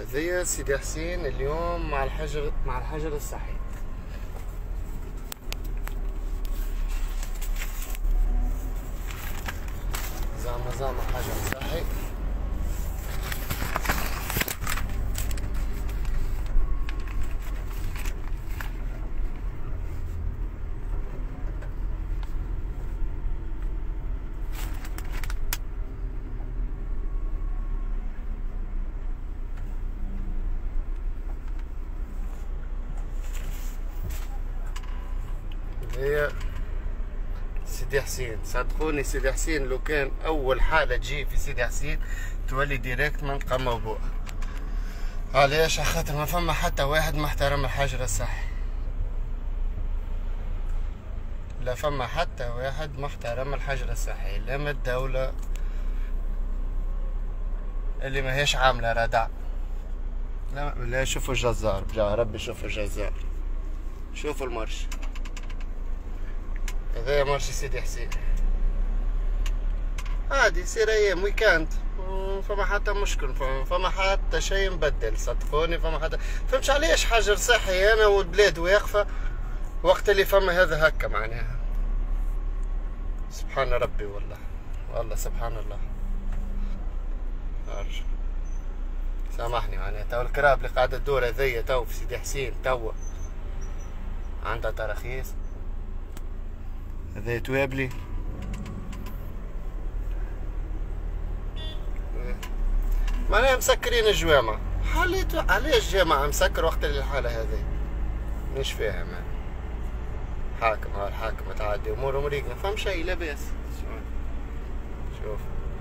هذيا سيدي حسين اليوم مع الحجر الصحي. زعما حجر صحي. هي سيدي حسين، صدقوني سيدي حسين لو كان اول حالة تجي في سيدي حسين تولي ديريكت منطقة موبوءة. علاش؟ خاطر ما فما حتى واحد محترم الحجر الصحي، لا فما حتى واحد محترم الحجر الصحي، لا من الدولة اللي ماهيش عاملة ردع، لا شوفوا الجزار بجاه ربي، شوفوا الجزار، شوفوا المرش، هذا مرشي سيدي حسين عادي، سير ايام ويكاند فما حتى مشكل، فما حتى شيء مبدل، صدقوني فما حتى. فهمتش علاش حجر صحي انا والبلاد واقفة وقت اللي فما هذا هكا معناها. سبحان ربي والله سبحان الله. أرجو سامحني معناها. تو الكراب اللي قاعدة تدور هذيا تو في سيدي حسين توا عندها تراخيص، هذا توابلي معناها مسكرين الجوامع. علاش جامع مسكر وقت اللي الحالة هذه؟ مش فاهم انا. الحاكم تعدي اموره مريقنا، فهم شيء لا باس. شوف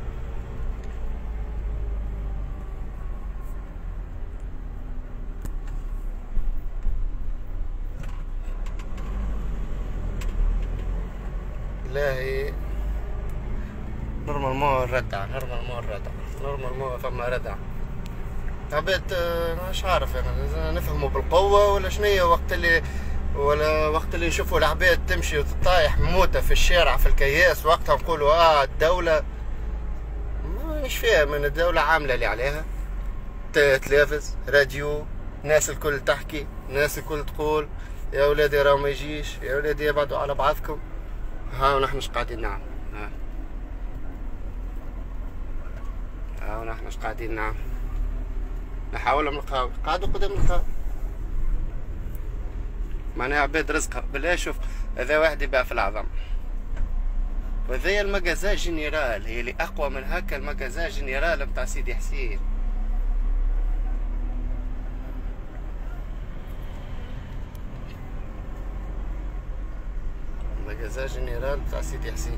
لا هي نورمالمون ردع، نورمالمون فما ردع. عباد مش عارف انا نفهموا بالقوة ولا شنية، وقت اللي نشوفوا العباد تمشي وتطايح موتة في الشارع في الكياس، وقتها نقولوا الدولة مش فاهم ان الدولة عاملة اللي عليها. تلفز، راديو، ناس الكل تحكي، ناس الكل تقول يا ولادي راهو ما يجيش، يا ولادي ابعدوا على بعضكم. ها ونحن اش قاعدين نعمل؟ ها ونحن اش قاعدين نعمل؟ نحاول من القهوة، قاعدوا قدام القهوة معناها عباد رزقها بالله. شوف هذا واحد يبيع في العظم، وهذايا المجازا جنرال، هي اللي اقوى من هكا المجازا جنرال بتاع سيدي حسين. المجازا جنرال بتاع سيدي حسين.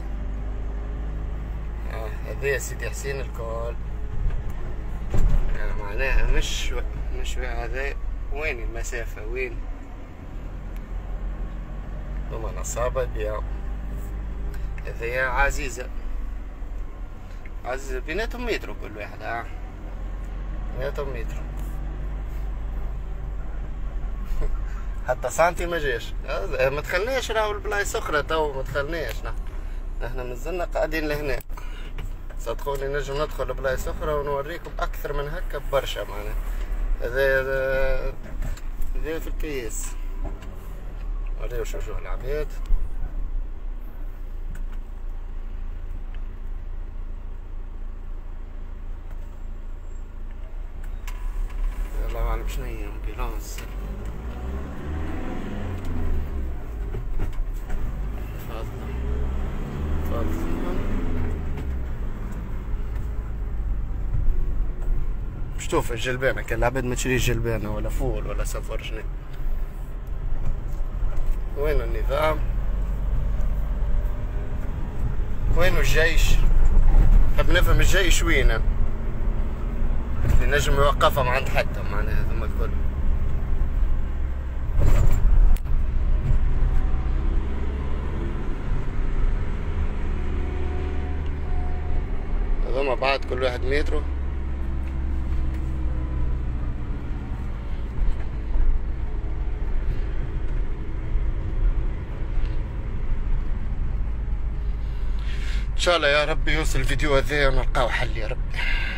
هذايا سيدي حسين الكل يعني معناها مش هذا. وين المسافة؟ وين هما نصابة بيعوا. هذايا عزيزة بيناتهم مترو كل واحد، بيناتهم مترو حتى سانتي ما جاش. ما دخلناش راهو البلايص اخرى تو، ما دخلناش نحنا مازلنا قاعدين لهنا. صدقوني نجم ندخل بلايص اخرى ونوريكم اكثر من هكا برشا معناها. هذا في الكياس، وريو شوفوا العباد. الله اعلم شنو هي امبيلانس. شوف الجلبانة، كان العباد ما تشريش جلبانة ولا فول ولا سفر شنو. وين النظام؟ وين الجيش؟ نحب نفهم الجيش وين اللي نجم يوقفهم عند حتى معناها هذوما الكل. هذوما بعد كل واحد مترو. ان شاء الله يا رب يوصل الفيديو هذا ونلقاو حل يا رب.